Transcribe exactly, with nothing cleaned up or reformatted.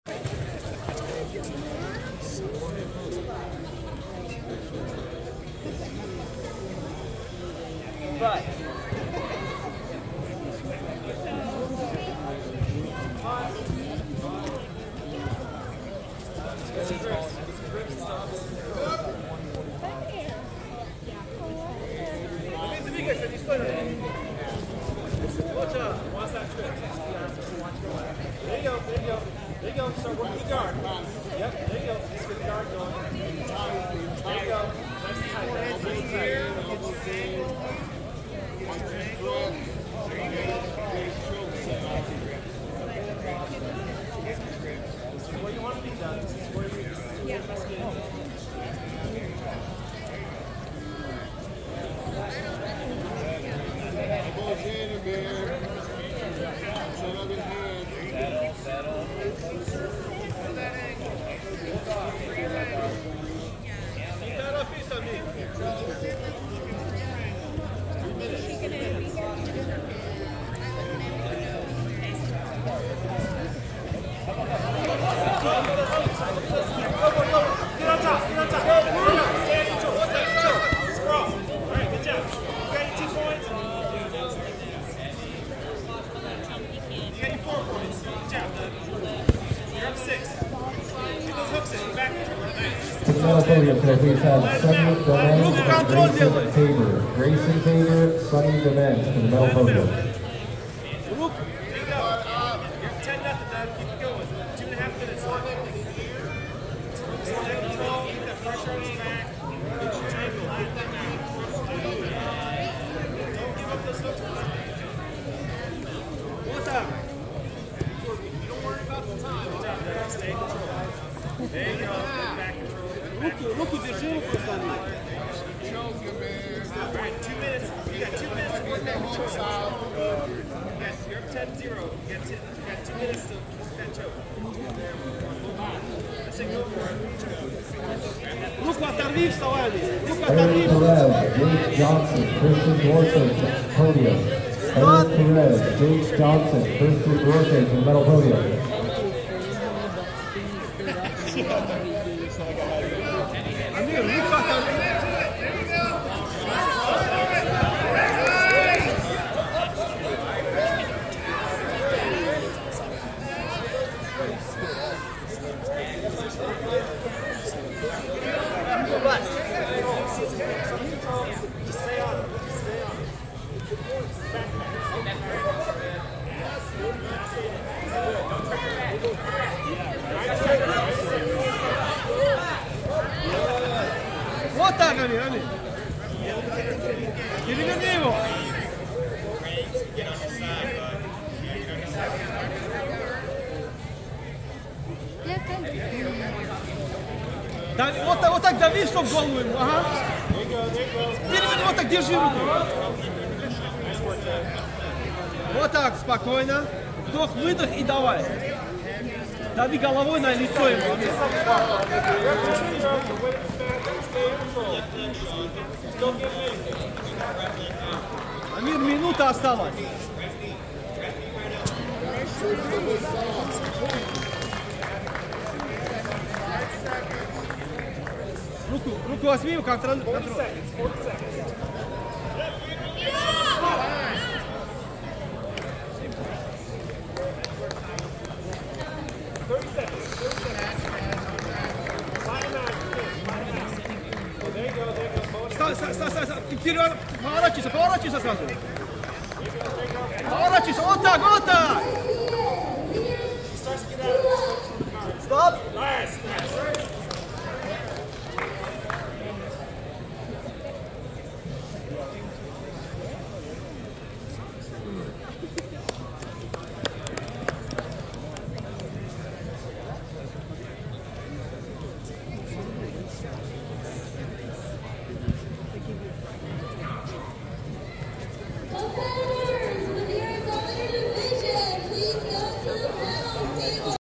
Right. There you go, there you go. There you go. Start working the guard. Yep, there you go. Just get the guard going. There you go. Nice and tight. Elbows tight. Elbows in. This is where you want to be done. This is where you yeah. must get in. Elbows in a bit. Set up his hand. Settle, settle. Keep that up, piece on me. Three minutes. Get on top, get on top. Stand in control, stand in control. Sprawl. All right, good job. You got your two points. You got your four points. Good job. You're up six. Get those hooks in. Back. Nice. To the medal podium today, please have Sunny Dement and Grayson Tabor. Grayson Tabor, Sunny Dement to the medal podium. There you go. You're ten nothing, Doug. Keep it going. Two and a half minutes left. Stay control. Keep that pressure on his back. Get your triangle. Get that back. Don't give up those hooks. One time. You don't worry about the time. Good job, Doug. Stay in control. There you go. Back control. Руку держи, пацаны. All right, two minutes. You got two minutes to work that control. Yes, you're up ten zero. You got, you got two minutes to work that choke. Let's say go for it. Руку оторви, вставай. Руку Eric оторви. Perez, Jake Johnson, Christian Dorset to the podium. Eric Perez, Jake Johnson, Christian Dorset to the medal podium. Амир, руку оторви. Вот так, Амир, Амир. Переверни его. Да, вот, так, вот так дави, чтобы голову ему. Ага. Переверни, вот так держи руку. Вот так, спокойно. Вдох, выдох и давай. Дави головой на лицо ему. Амир, минута осталась. Руку, руку возьми, контроль. контроль. Стой, стой, стой, стой, стой. Вперед, поворачивайся, поворачивайся сразу. Поворачивайся, вот так, вот так.